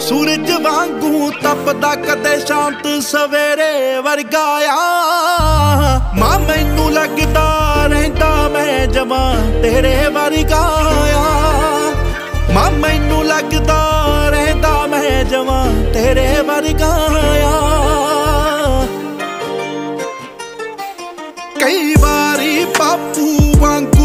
सूरज वांगू तपदा कदे शांत सवेरे वर्गा आ। मां मैनू लगदा रहिंदा मैं जवां तेरे वर्गा आ। मां मैनू लगदा रहिंदा मैं जवां तेरे वर्गा आ। कई बारी बापू वांगू